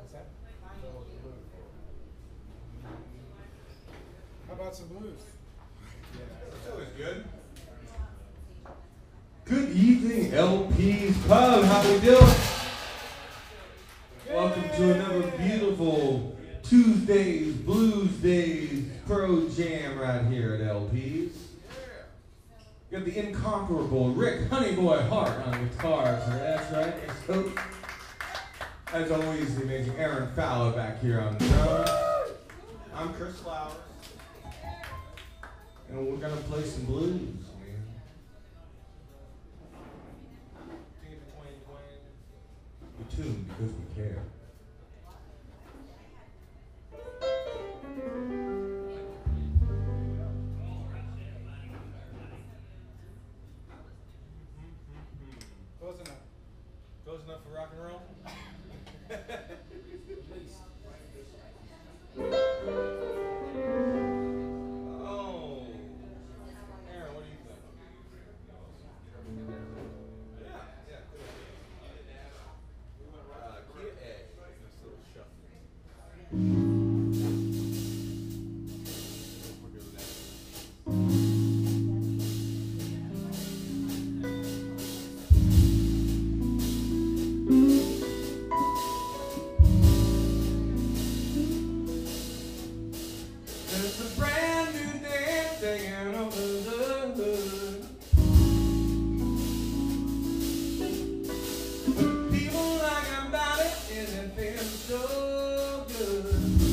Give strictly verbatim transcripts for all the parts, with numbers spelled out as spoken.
How about some blues? That's always good. Good evening, L P's Pub. How we doing? Welcome to another beautiful Tuesdays, Blues Days Pro Jam right here at L P's. We got the incomparable Rick Honeyboy Hart on guitars. That's right. So, as always, the amazing Aaron Fowler back here on the drums. I'm Chris Flowers. And we're gonna play some blues, man. We tune because we care. Close enough. Close enough for rock and roll? Oh. Aaron, what do you think? Yeah, yeah, good idea. Uh, key A. This little shuffle. We're good with that. It's a brand new day singing over the hood. People talking about it, and it feels so good.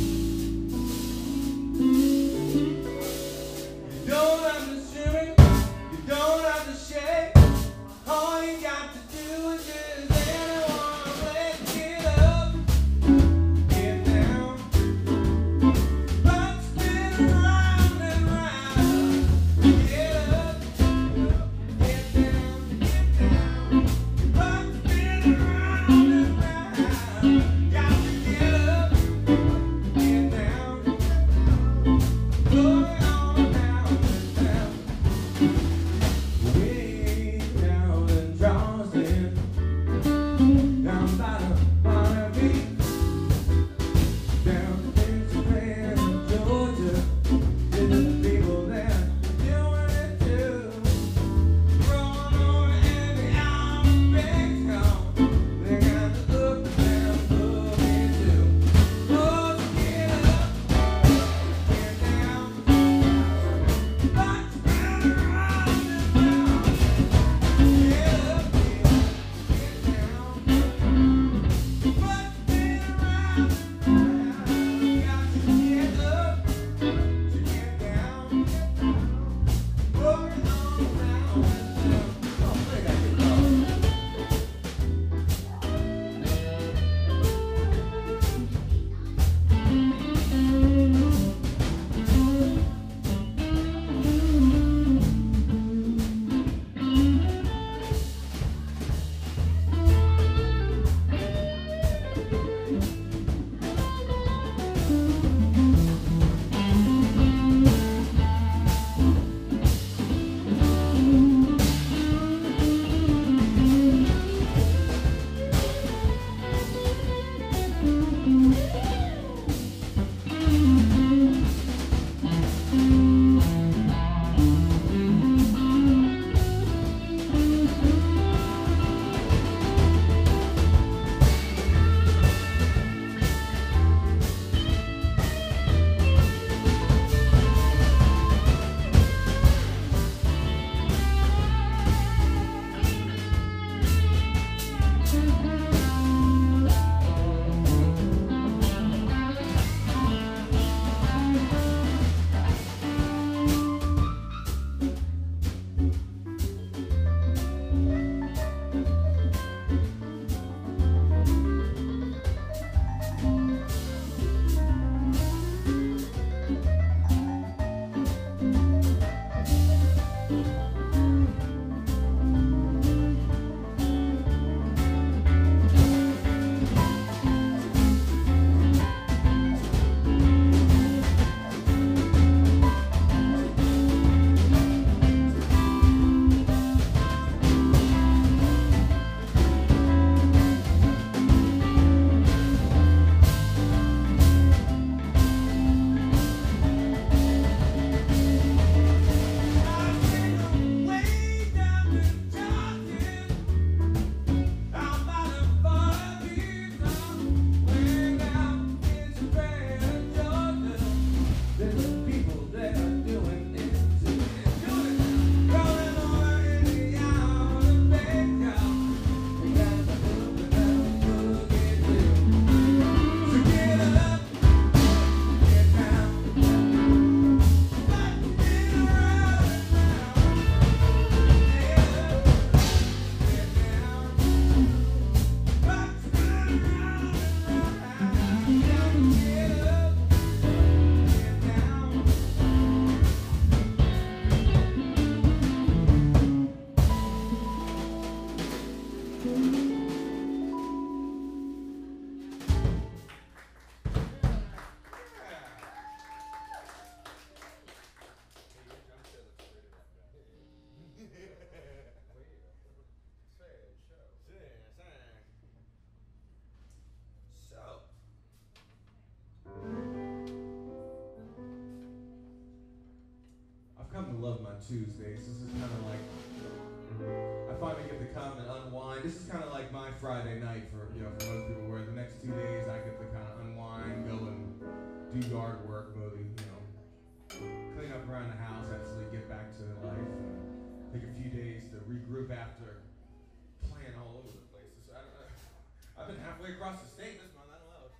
Tuesdays. This is kind of like, I finally get to come and unwind. This is kind of like my Friday night for, you know, for most people, where the next two days I get to kind of unwind, go and do yard work, maybe, you know, clean up around the house, actually get back to life, and take a few days to regroup after playing all over the place. So I don't know. I've been halfway across the state this month. I don't know.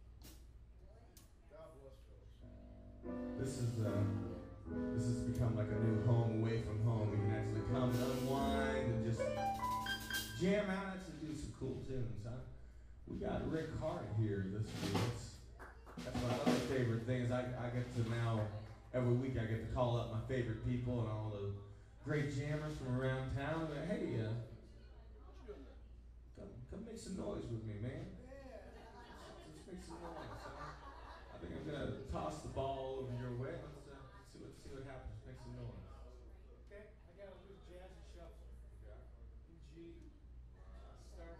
God bless Phyllis. This is uh, this has become like a new home away from home. We can actually come and unwind and just jam out, actually do some cool tunes. Huh? We got Rick Hart here this week. That's, that's my other favorite thing is I, I get to now, every week I get to call up my favorite people and all the great jammers from around town. And, hey, uh, come, come make some noise with me, man. Let's make some noise. Huh? I think I'm going to toss the ball over your way. Let's, uh, see, what, see what happens. Make some noise. Okay, I got a little jazzy shuffle. Yeah. In G starts.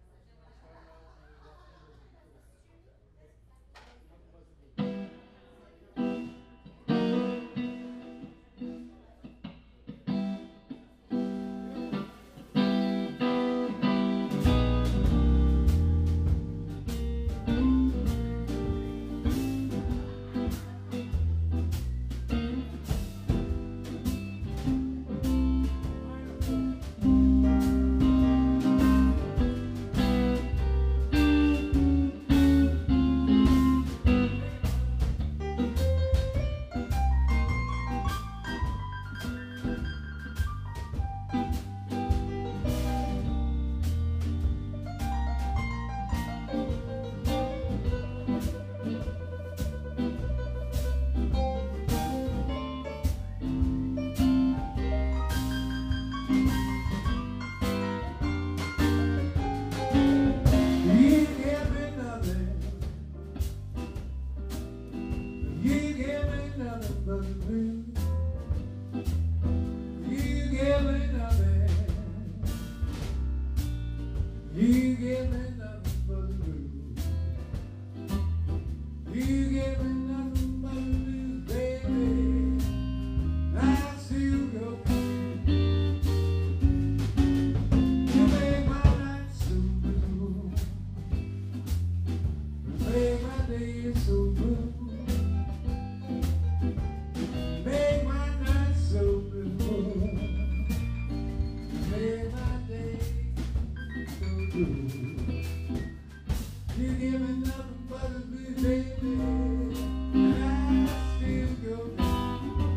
You give me nothing but the blues. You give me nothing but the blues, baby. I still go. You make my night so blue. You make my day so blue. You make my night so blue. You make my day so blue. You give me nothing but the blues, baby, and I still go down.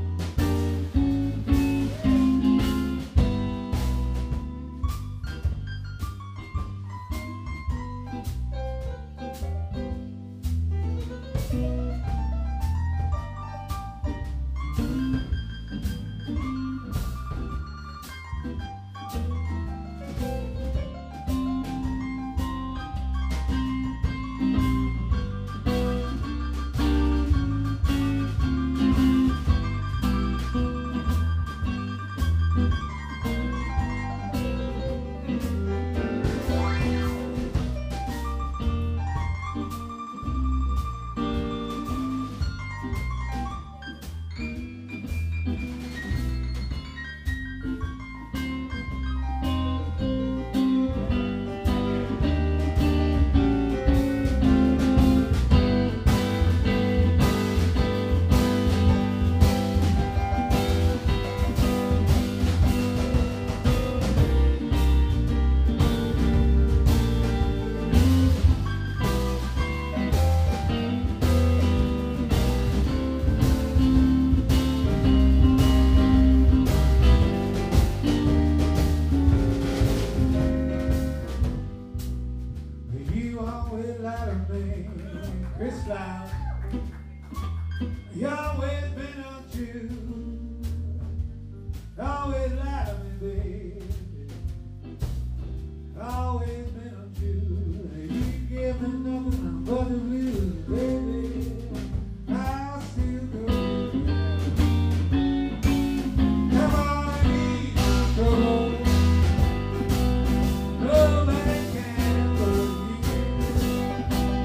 You always lie to me, Chris Cloud. You always been untrue. Always lie to me, baby. Always been untrue. You give me nothing but the blues, baby. I'll still go. Come on and eat my trouble. Nobody can but you.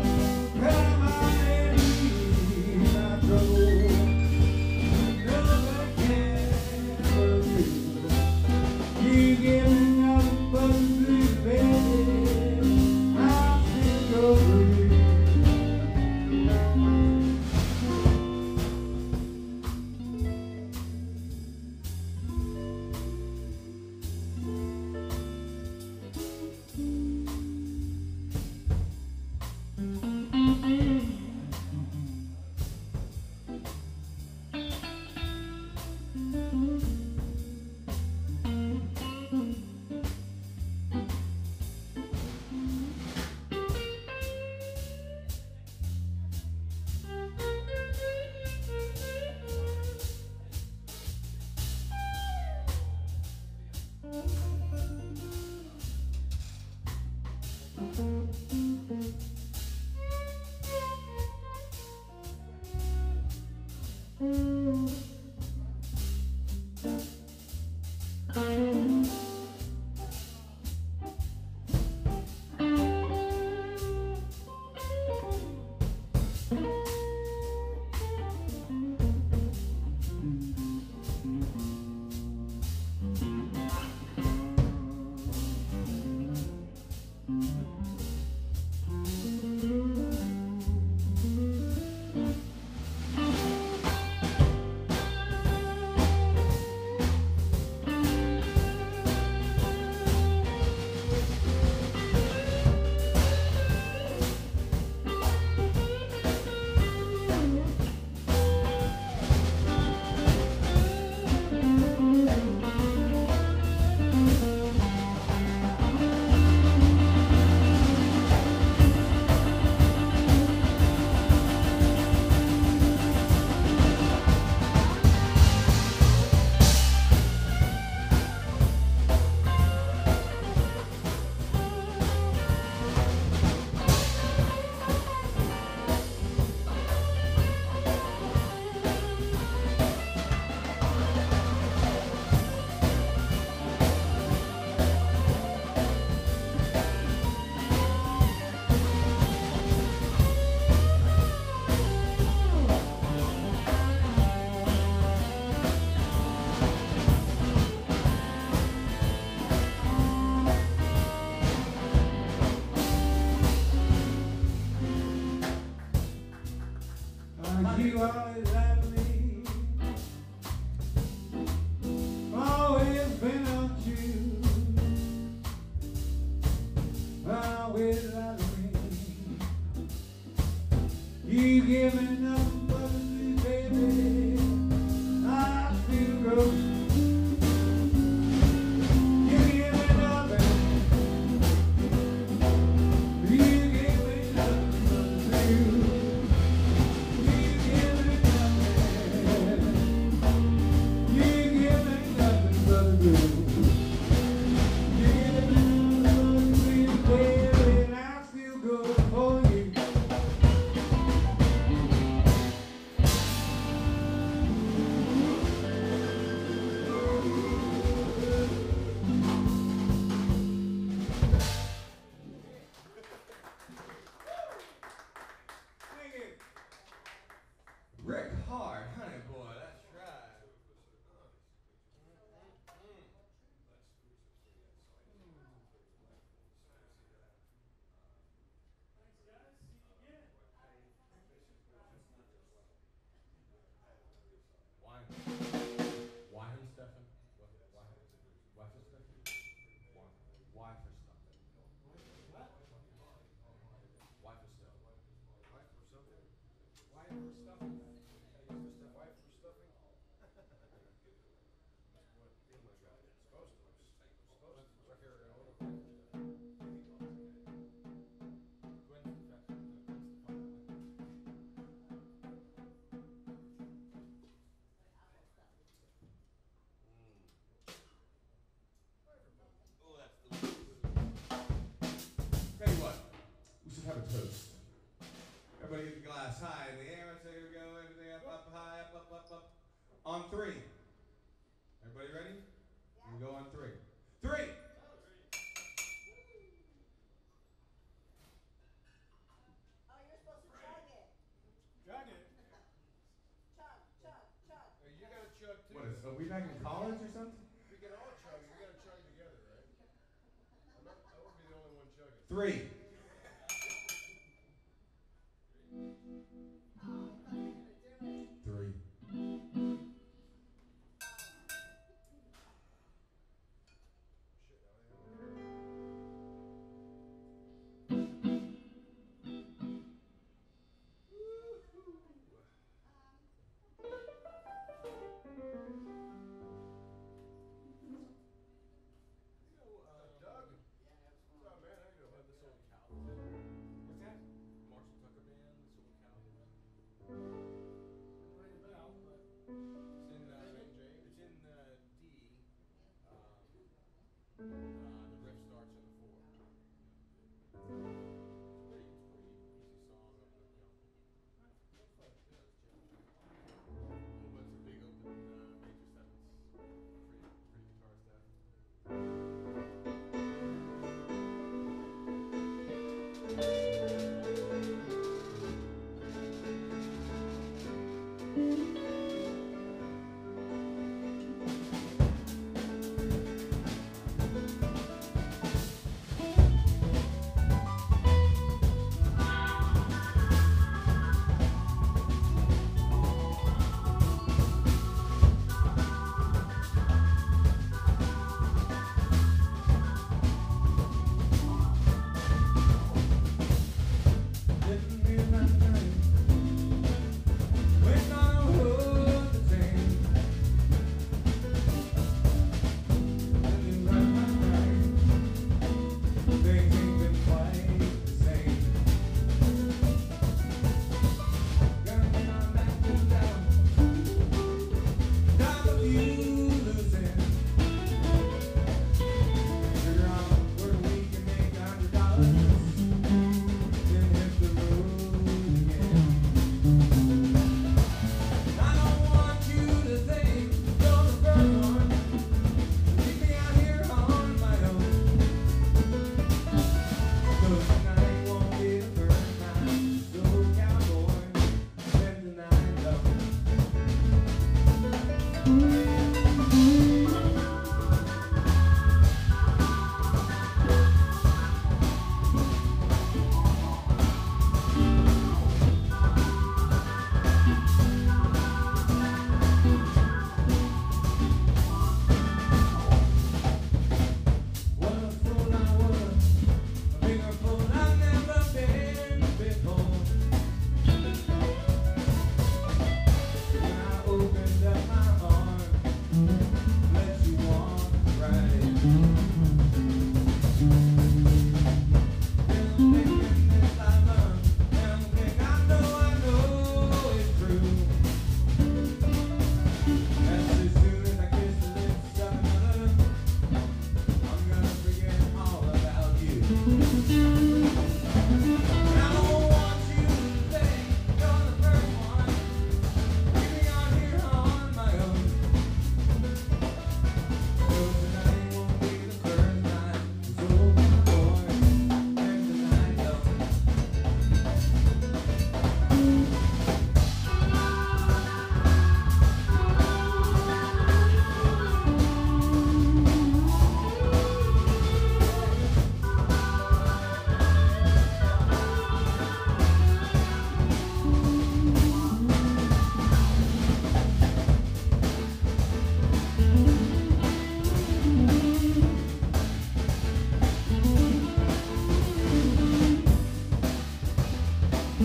Come on and ease my trouble. Nobody you always like me. Always been untrue. Always like me. You give me nothing but the truth, baby. I feel good. You give me nothing. You give me nothing but the truth. Rick Hard, honey boy, that's right. Wine. Wine stuffing? What? Wine? Wine for stuffing? Wine. Wine for stuffing. What? Wine for stuffing. Why for something? Why for stuffing? I use the stuff. Why for stuffing? That's what English are supposed to. Supposed to. Like you're an older person. Oh, that's delicious. Tell you what, we should have a toast. Everybody get the glass high in the air and say, here we go, everything up, up, high, up, up, up, up. On three. Everybody ready? Yeah. We go on three. Three! Oh, you're supposed to chug it. Chug it. Chug, chug, chug. Hey, you gotta chug too. What is, are we back in college or something? We can all chug. We gotta chug together, right? I'm not, I won't be the only one chugging. Three. Three. Doug? What's up, man? How you doing? This old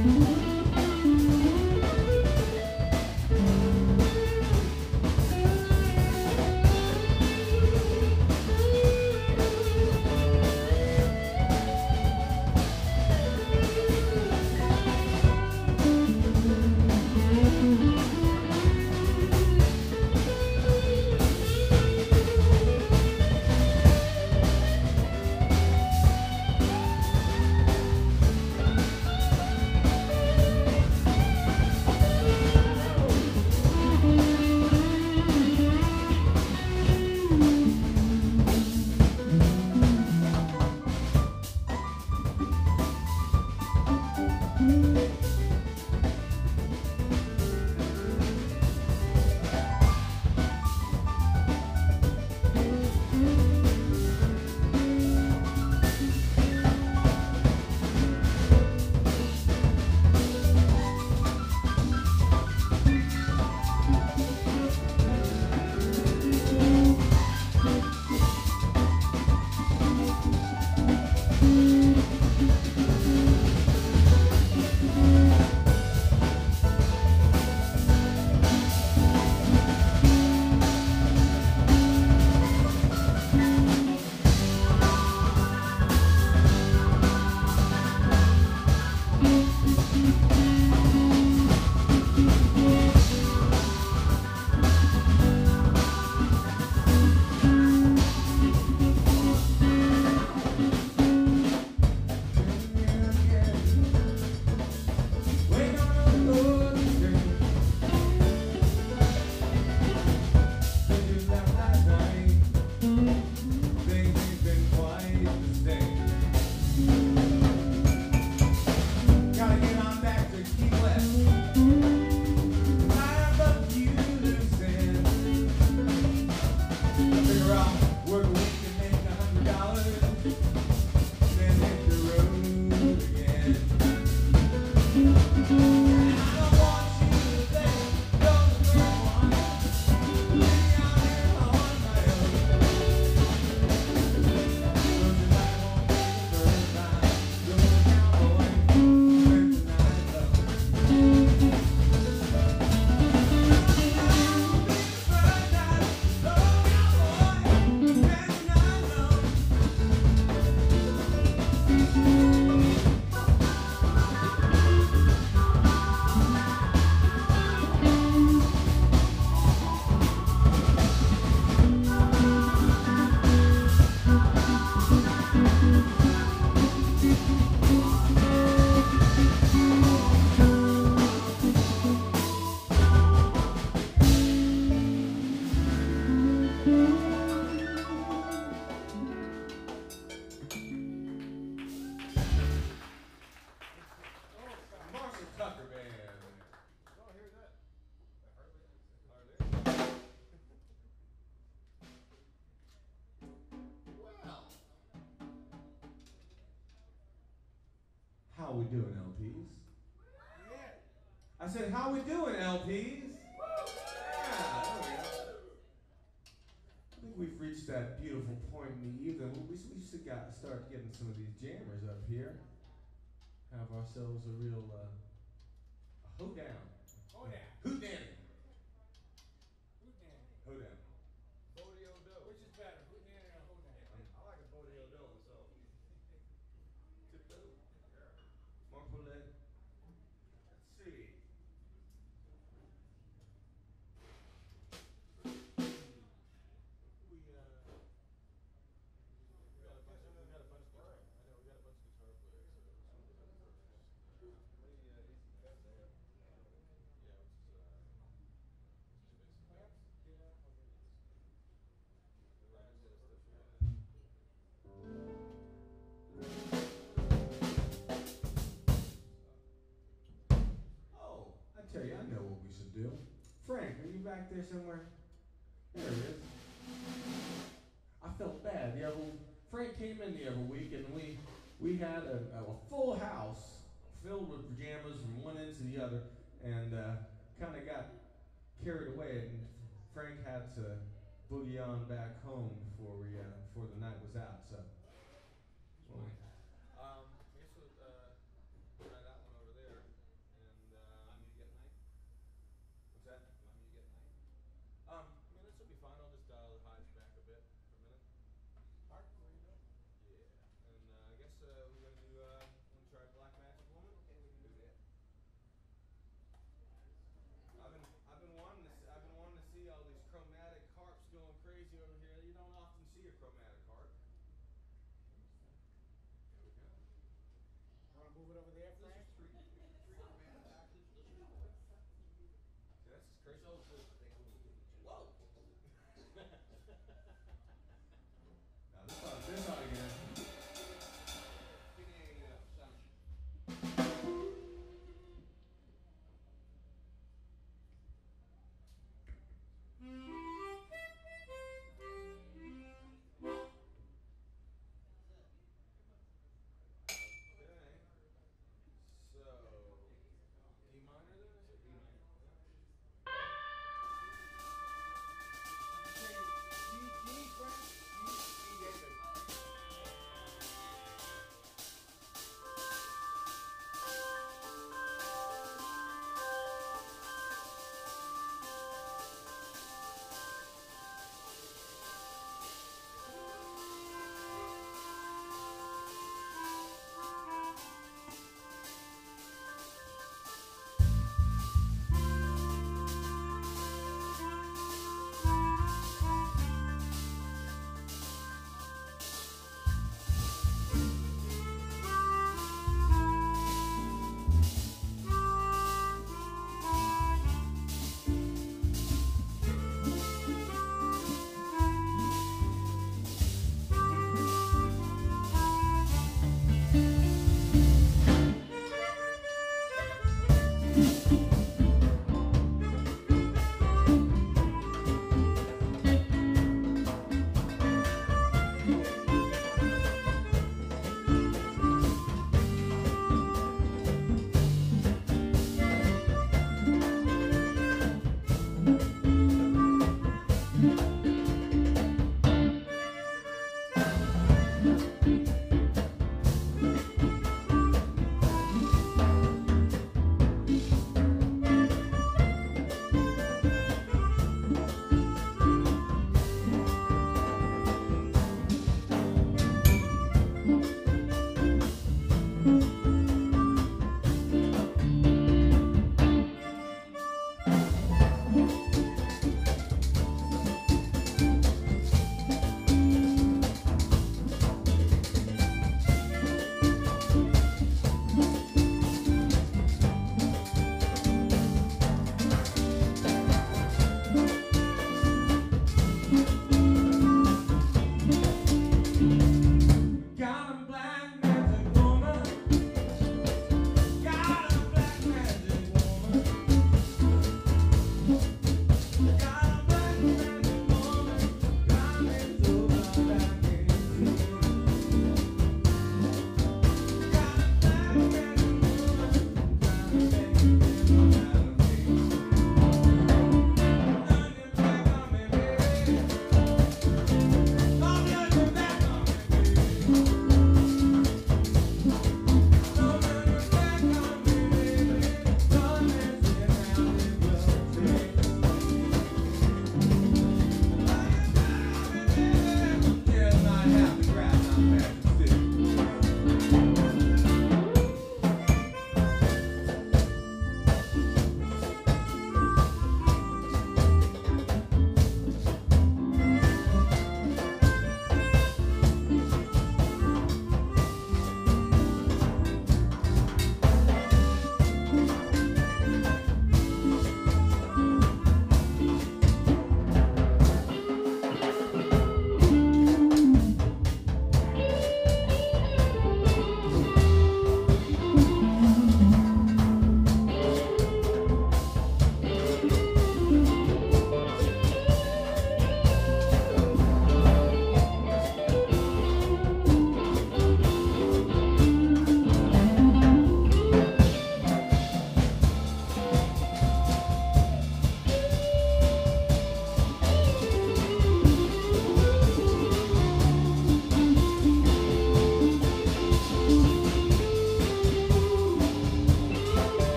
How we doing, L Ps? I said, how we doing, L Ps? Yeah, oh yeah. I think we've reached that beautiful point in the evening. We, we should got, start getting some of these jammers up here. Have ourselves a real uh, hoedown. Hoedown. Hootenanny. Hootenanny. Hoedown. Bodeo-do. Which is better, hootenanny or hoedown? I like a bodeo-do myself. Tiptoe. Yeah. Marcolet. Let's see. We, uh, we got a bunch of, we got a bunch of guitar, I know, we got a bunch of guitar players, so. How many, uh, A C cuts they have? Yeah, which is, uh, which is basically. Yeah, okay. The rhymes and stuff, yeah. Oh, I tell you, I know what we should do. Frank, are you back there somewhere? There he is. I felt bad. The other Frank came in the other week, and we we had a, a full house filled with pajamas from one end to the other, and uh, kind of got carried away. And Frank had to boogie on back home before we uh, before the night was out. So. Well, Um, I guess we'll, uh, try that one over there. see a chromatic heart. There we go. Wanna move it over there, This Frank? is three, three chromatic actions. See, that's just crazy. Whoa! Now this one, this one again. Give me a uh, sound. Okay. So, D minor then? Is it D minor? G, G, Frank? G, G, David.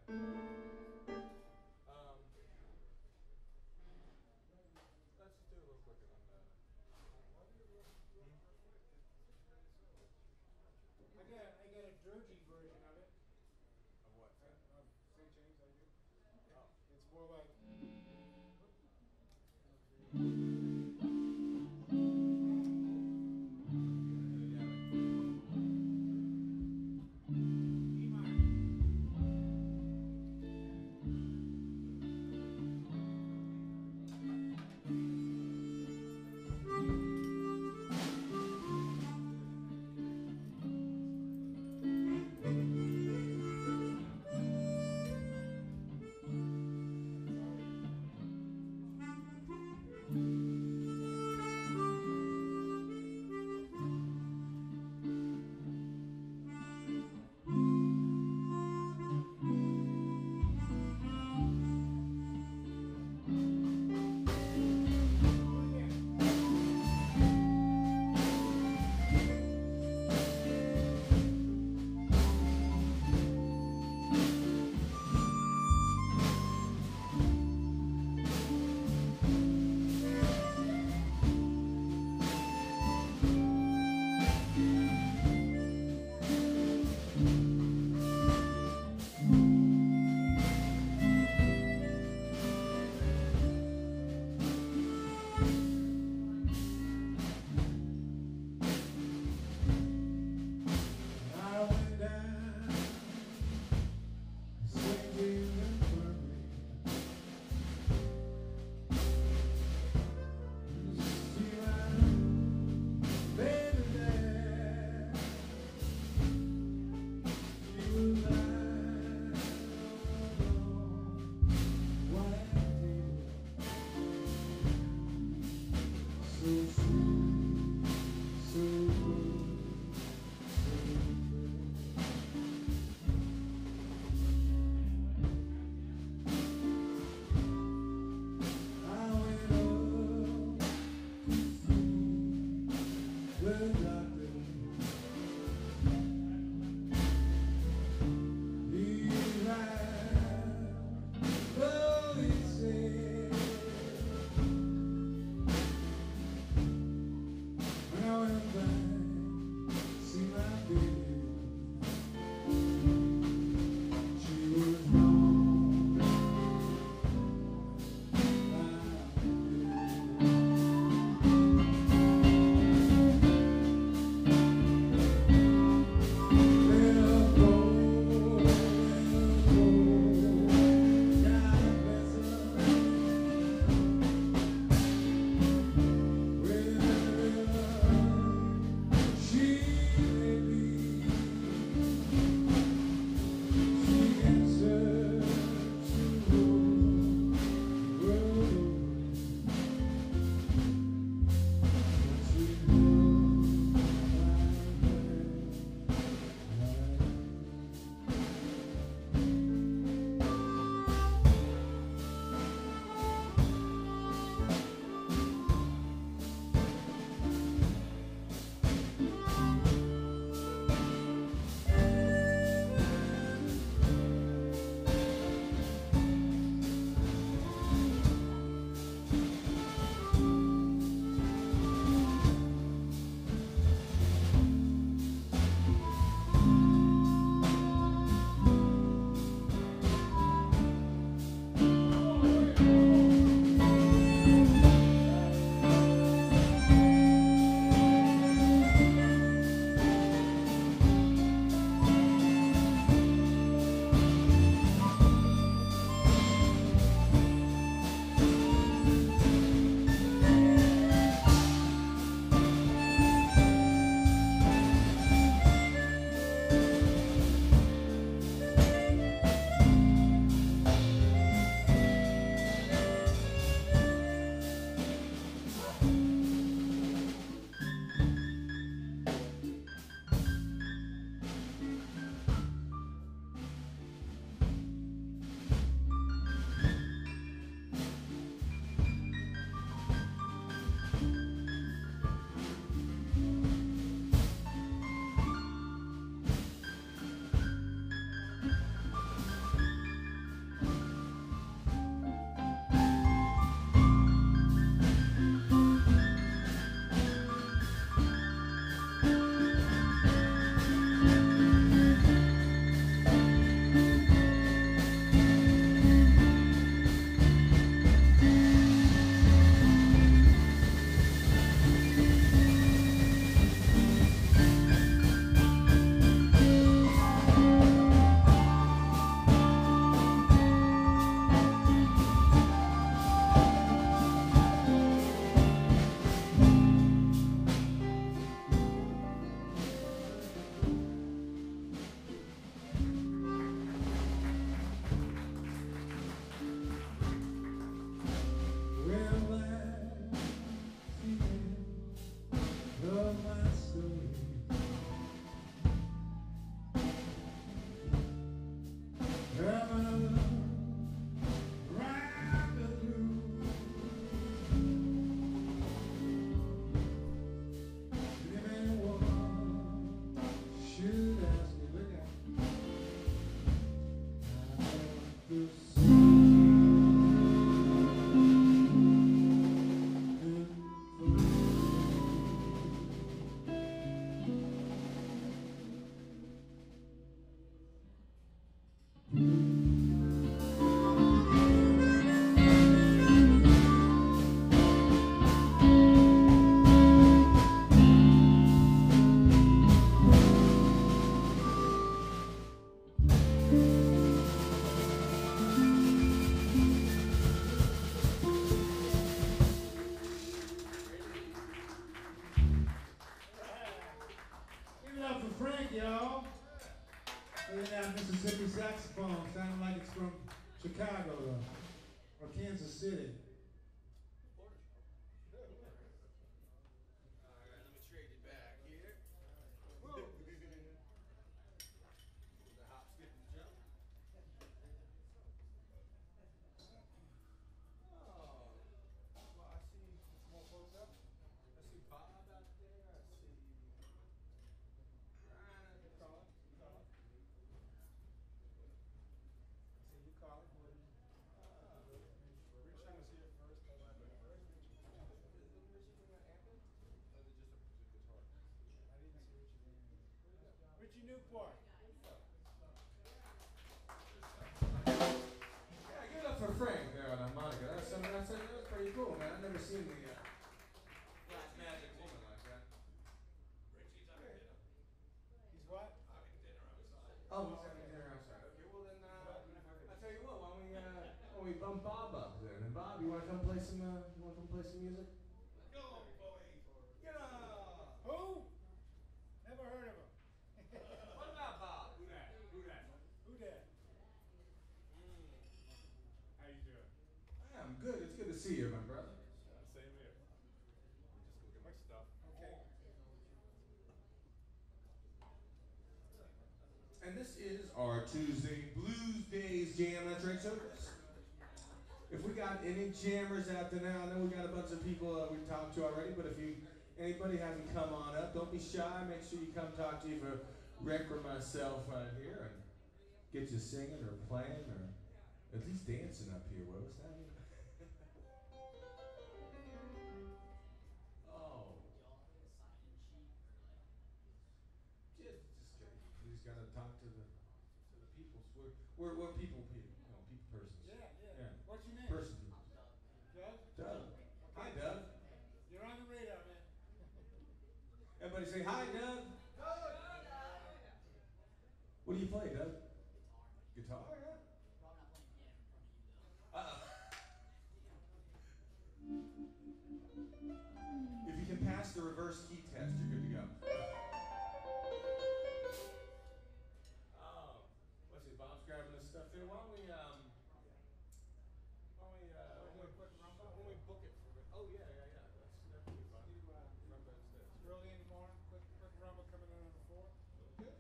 Um, let's just do it a little quicker than that. I got I got a dirgy version of it. Of what? Of of Saint James I do. Oh. It's more like E minor. Sorry. saxophone sounding like it's from Chicago or, or Kansas City. Alright, let me trade you back here. The hop, skip, and jump. Oh, well, I see some more folks up. I see Bob out there. I see Ryan. You call it. You call it. I see you call it. Ah, Rich Young is here first. Is it Rich Young an anthem? Or is it just a guitar? I didn't see Richie Young. Richie Newport. Yeah, give it up for Frank there on harmonica. That's something that's, that's pretty cool, man. I've never seen the uh, Black Magic Woman like that. Richie's having dinner. He's what? Having dinner outside. Oh, he's having dinner outside. Okay, well then, uh, I tell you what, why don't we, uh, why don't we bump Bob up then? And Bob, you want to come play some, uh, you want to come play some music? Go, boy. Get on. Who? Never heard of him. What about Bob? Who that? Who that? Who that? How you doing? I'm good. It's good to see you, my brother. Same here. Just go get my stuff. Okay. And this is our Tuesday Blues Days Jam Night Trade Service. If we got any jammers out there now, I know we got a bunch of people uh, we've talked to already, but if you anybody hasn't come on up, don't be shy. Make sure you come talk to either Rick or myself right here and get you singing or playing or at least dancing up here. What was that? Oh. Just, just kidding. You just gotta talk to the to the people. We're we're, we're people people, you know, people persons. Yeah, yeah. Yeah. What's your name? Person. Doug? Doug. Hi, Doug. You're on the radar, man. Everybody say hi, Doug. What do you play, Doug? Guitar. Guitar, yeah. Uh-oh. If you can pass the reverse key test, you're good to go. Oh, let's see. Bob's grabbing this stuff there. Why don't we um? Why don't we uh? When we, when we book it for? Oh yeah, yeah, yeah. That's definitely fun. Do, uh, Rumba instead. Early in the morning, quick, quick rumble coming in on the four. Okay.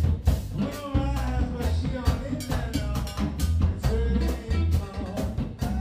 Thank you.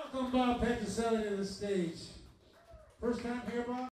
Welcome Bob Petroselli to the stage. First time here, Bob?